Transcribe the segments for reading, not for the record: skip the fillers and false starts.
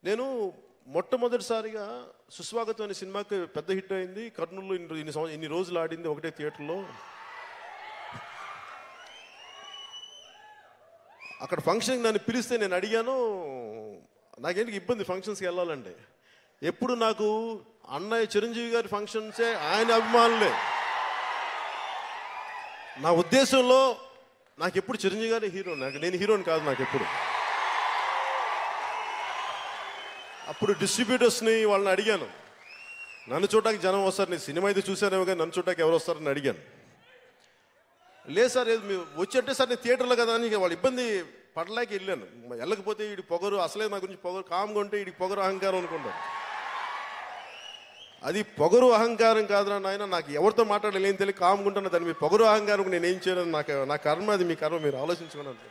నేను మొట్టమొదటిసారిగా సుస్వాగతం అనే సినిమాకి పెద్ద హిట్ అయింది. కర్నూలులో ఇన్ని రోజులు ఆడింది ఒకటే థియేటర్లో. అక్కడ ఫంక్షన్కి నన్ను పిలిస్తే నేను అడిగాను, నాకేంటి ఇబ్బంది ఫంక్షన్స్కి వెళ్ళాలంటే. ఎప్పుడు నాకు అన్నయ్య చిరంజీవి గారి ఫంక్షన్సే, ఆయన అభిమానులే. నా ఉద్దేశంలో నాకు ఎప్పుడు చిరంజీవి గారి హీరో, నేను హీరోని కాదు నాకు ఎప్పుడు. అప్పుడు డిస్ట్రిబ్యూటర్స్ని వాళ్ళని అడిగాను, నన్ను చూడటానికి జనం వస్తారు, నేను సినిమా అయితే చూశానేమో కానీ నన్ను చూడటానికి ఎవరు వస్తారని అడిగాను. లేదు సార్ మీరు వచ్చి సార్ నేను థియేటర్లో కదా అని వాళ్ళు ఇబ్బంది పడలేక వెళ్ళాను. వెళ్ళకపోతే వీడి పొగరు, అసలే నా గురించి పొగరు, కామ్గా ఉంటే వీడికి పొగరు అహంకారం అనుకుంటాను. అది పొగరు అహంకారం కాదురా నాయన, నాకు ఎవరితో మాట్లాడాలి ఏం తెలియదు, కామ్గా ఉంటాను. దాన్ని మీ పొగరు అహంకారం నేను ఏం చేయను, నా కర్మ అది, మీ కర్మ, మీరు ఆలోచించుకున్నాను.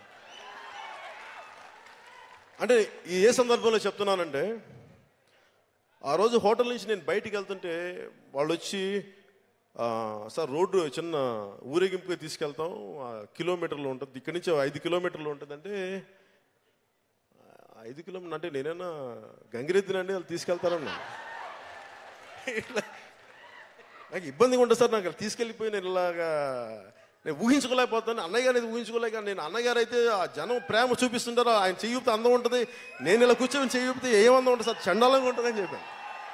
అంటే ఏ సందర్భంలో చెప్తున్నానంటే, ఆ రోజు హోటల్ నుంచి నేను బయటికి వెళ్తుంటే వాళ్ళు వచ్చి, సార్ రోడ్డు చిన్న ఊరేగింపుగా తీసుకెళ్తాం, కిలోమీటర్లు ఉంటుంది, ఇక్కడి నుంచి 5 కిలోమీటర్లు ఉంటుంది అంటే, 5 కిలోమీటర్లు అంటే నేనైనా గంగిరెద్దునండి వాళ్ళు తీసుకెళ్తారన్నా. ఇట్లా నాకు ఇబ్బందిగా ఉంటుంది సార్, నాకు తీసుకెళ్ళిపోయి నేను ఇలాగా నేను ఊహించుకోలేకపోతాను. అన్నయ్య గారు అయితే ఊహించుకోలేక, నేను అన్నగారు అయితే ఆ జనం ప్రేమ చూపిస్తుంటారో, ఆయన చెయ్యితే అందం ఉంటుంది, నేను ఇలా కూర్చొని చెయ్యితే ఏమందం ఉంటుంది సార్, చండాలంగా ఉంటుందని చెప్పాను.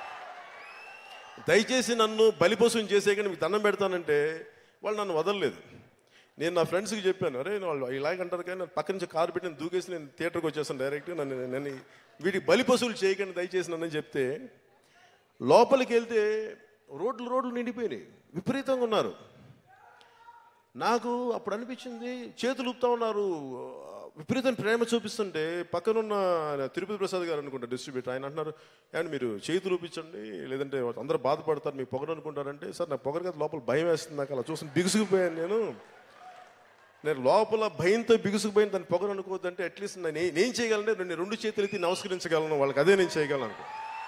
దయచేసి నన్ను బలిపశువుని చేసేయకుండా మీకు దండం పెడతానంటే వాళ్ళు నన్ను వదలలేదు. నేను నా ఫ్రెండ్స్కి చెప్పాను, అరే వాళ్ళు ఇలాగంటారు కానీ పక్క నుంచి కారు పెట్టి నేను దూకేసి నేను థియేటర్కి వచ్చేసాను డైరెక్ట్గా, నన్ను వీటికి బలిపశువులు చేయకండి దయచేసి నన్ను చెప్తే, లోపలికి వెళ్తే రోడ్లు నిండిపోయినాయి, విపరీతంగా ఉన్నారు. నాకు అప్పుడు అనిపించింది, చేతులు ఊపుతా ఉన్నారు, విపరీతం ప్రేమ చూపిస్తుంటే పక్కనున్న తిరుపతి ప్రసాద్ గారు అనుకుంటా డిస్ట్రిబ్యూటర్, ఆయన అంటున్నారు, అండ్ మీరు చేతులు ఊపించండి లేదంటే అందరూ బాధపడతారు, మీకు పొగరు అనుకుంటారంటే. సార్ నాకు పొగరు కదా, లోపల భయం వేస్తుంది, నాకు అలా చూసి బిగుసుకుపోయాను. నేను లోపల భయంతో బిగుసుకుపోయాను, దాన్ని పొగరు అనుకోవద్దంటే అట్లీస్ట్ నేను చేయగలను, నేను 2 చేతులు ఎత్తి నమస్కరించగలను వాళ్ళకి, అదే నేను చేయగలను అనుకో.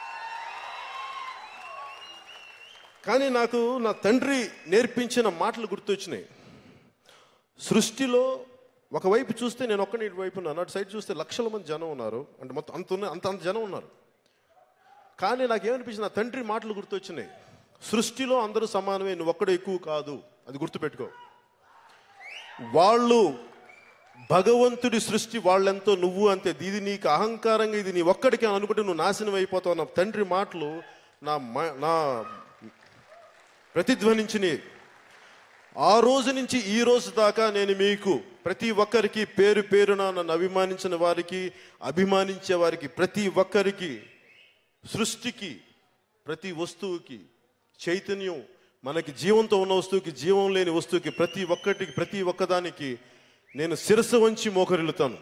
కానీ నాకు నా తండ్రి నేర్పించిన మాటలు గుర్తొచ్చినాయి. సృష్టిలో ఒకవైపు చూస్తే నేను ఒక్కని వైపు ఉన్నాను, అటు సైడ్ చూస్తే లక్షల మంది జనం ఉన్నారు, అంటే మొత్తం అంత జనం ఉన్నారు. కానీ నాకేమనిపించింది, నా తండ్రి మాటలు గుర్తొచ్చినాయి. సృష్టిలో అందరూ సమానమే, నువ్వు ఒక్కడే ఎక్కువ కాదు, అది గుర్తుపెట్టుకో. వాళ్ళు భగవంతుడి సృష్టి, వాళ్ళెంతో నువ్వు అంతే, ఇది నీకు అహంకారంగా ఇది నీ ఒక్కడికి అని అనుకుంటే నువ్వు నాశనం అయిపోతావు. నా తండ్రి మాటలు నా ప్రతిధ్వనించినాయి. ఆ రోజు నుంచి ఈ రోజు దాకా నేను మీకు ప్రతి ఒక్కరికి పేరు పేరున నన్ను అభిమానించిన వారికి, అభిమానించే వారికి, ప్రతి ఒక్కరికి, సృష్టికి, ప్రతి వస్తువుకి, చైతన్యం మనకి జీవంతో ఉన్న వస్తువుకి, జీవం లేని వస్తువుకి, ప్రతి ఒక్కదానికి నేను శిరస్సు వంచి మోకరిల్లుతాను.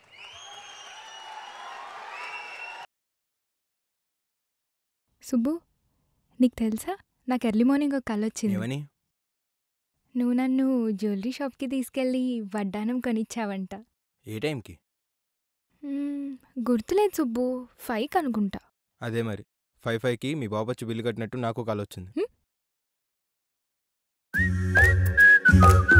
సుబ్బు, నీకు తెలుసా, నాకు ఎర్లీ మార్నింగ్ ఒక కళ వచ్చింది. నువ్వు నన్ను జ్యువెలరీ షాప్కి తీసుకెళ్ళి వడ్డానం కొనిచ్చావంట. ఏ టైంకి? గుర్తులేదు సుబ్బు, 5కి అనుకుంటా. అదే మరి 5కి మీ బాబు వచ్చి బిల్లు కట్టినట్టు నాకు కళ వచ్చింది.